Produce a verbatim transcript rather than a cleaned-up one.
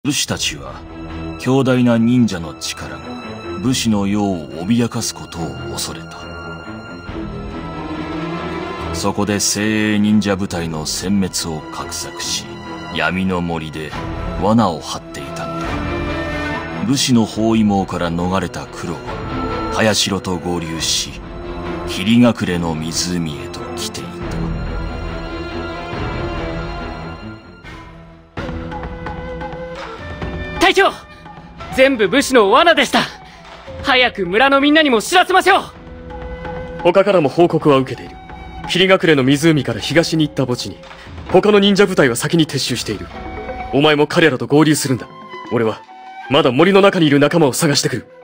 武士たちは強大な忍者の力が武士の世を脅かすことを恐れた。そこで精鋭忍者部隊の殲滅を画策し、闇の森で罠を張っていたのだ。武士の包囲網から逃れた九郎は早城と合流し、霧隠れの湖へと来ていた。 隊長、全部武士の罠でした。早く村のみんなにも知らせましょう。 他からも報告は受けている。霧隠れの湖から東に行った墓地に他の忍者部隊は先に撤収している。お前も彼らと合流するんだ。俺はまだ森の中にいる仲間を探してくる。